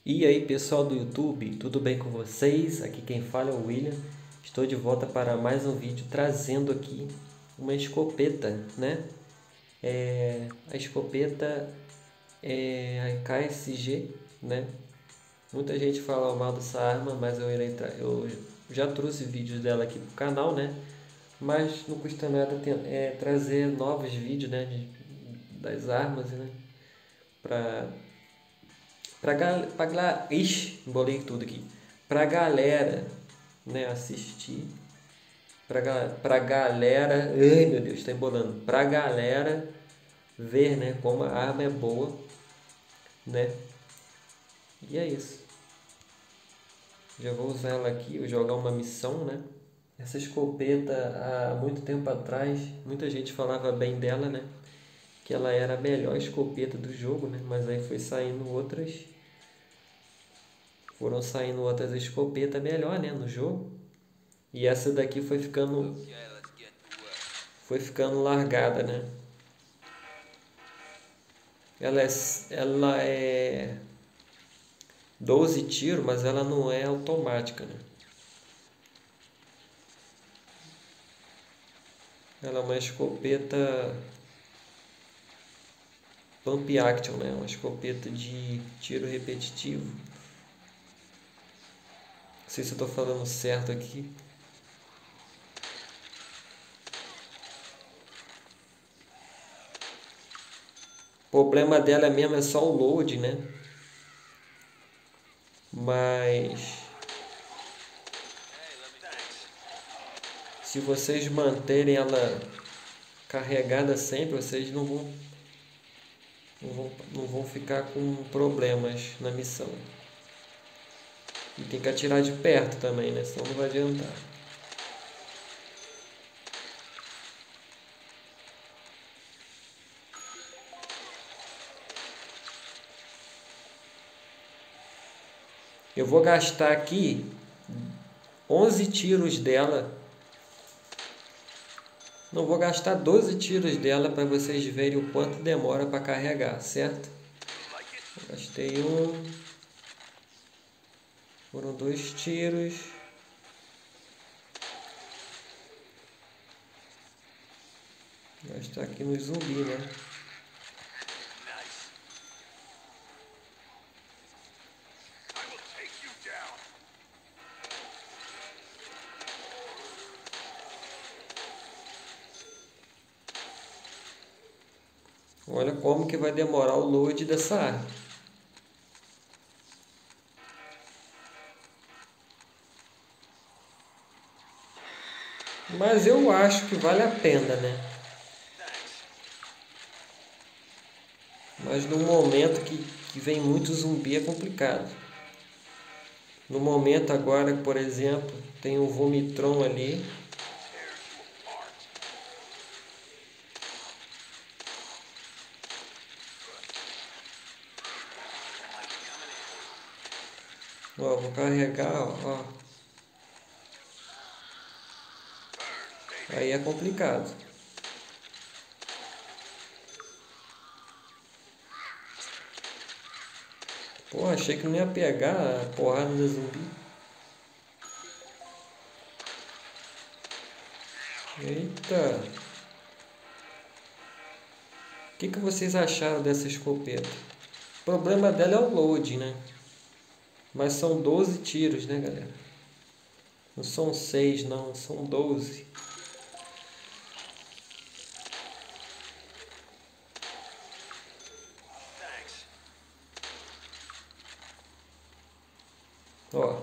E aí pessoal do YouTube, tudo bem com vocês? Aqui quem fala é o William. Estou de volta para mais um vídeo trazendo aqui uma escopeta, né? A escopeta é a KSG, né? Muita gente fala mal dessa arma, mas eu já trouxe vídeos dela aqui pro canal, né? Mas não custa nada trazer novos vídeos, né? Das armas, né? Para Ixi, embolei tudo aqui. Pra galera, né, assistir. Pra galera. Ai meu Deus, tá embolando. Pra galera ver, né, como a arma é boa, né? E é isso. Já vou usar ela aqui, vou jogar uma missão, né? Essa escopeta, há muito tempo atrás, muita gente falava bem dela, né? Que ela era a melhor escopeta do jogo, né? Mas aí foram saindo outras escopetas melhor, né, no jogo. E essa daqui foi ficando largada, né? Ela é 12 tiros, mas ela não é automática, né? Ela é uma escopeta pump action, né? Uma escopeta de tiro repetitivo. Não sei se eu estou falando certo aqui. O problema dela mesmo é só o load, né? Mas se vocês manterem ela carregada sempre, vocês não vão ficar com problemas na missão. E tem que atirar de perto também, né? Senão não vai adiantar. Eu vou gastar aqui 11 tiros dela. Não, vou gastar 12 tiros dela para vocês verem o quanto demora para carregar, certo? Eu gastei um. Foram 2 tiros. Vou gastar aqui no zumbi, né? Olha como que vai demorar o load dessa arma. Mas eu acho que vale a pena, né? Mas no momento que vem muito zumbi é complicado. No momento agora, por exemplo, tem um Vomitron ali. Ó, vou carregar, ó. Aí é complicado. Pô, achei que não ia pegar a porrada da zumbi. Eita! O que vocês acharam dessa escopeta? O problema dela é o load, né? Mas são 12 tiros, né, galera? Não são 6, não. São 12. Ó.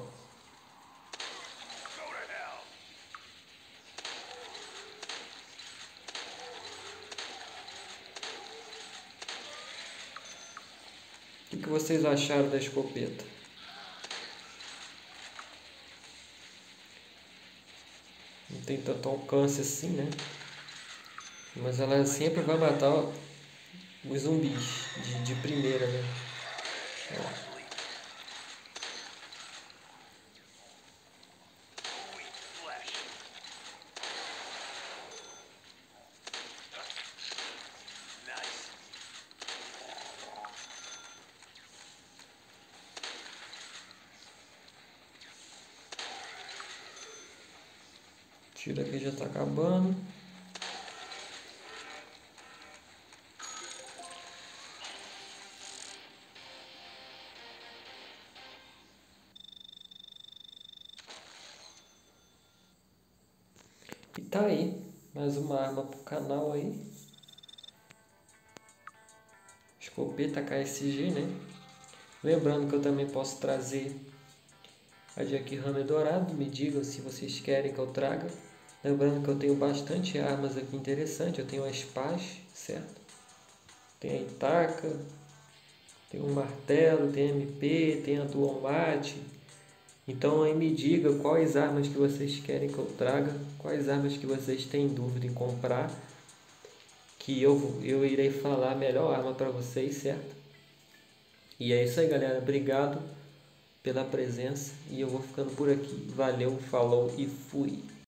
O que vocês acharam da escopeta? Não tem tanto alcance assim, né? Mas ela sempre vai matar os zumbis de primeira, né? Ó. Tiro aqui, já está acabando. E tá aí, mais uma arma pro canal aí. Escopeta KSG, né? Lembrando que eu também posso trazer a Jack Hammer dourado. Me digam se vocês querem que eu traga. Lembrando que eu tenho bastante armas aqui interessantes. Eu tenho a Spash, certo? Tem a Itaca, tem o martelo, tem a MP, tem a Dual Mate. Então aí me diga quais armas que vocês querem que eu traga, quais armas que vocês têm dúvida em comprar, que eu irei falar a melhor arma para vocês, certo? E é isso aí, galera. Obrigado pela presença e eu vou ficando por aqui. Valeu, falou e fui!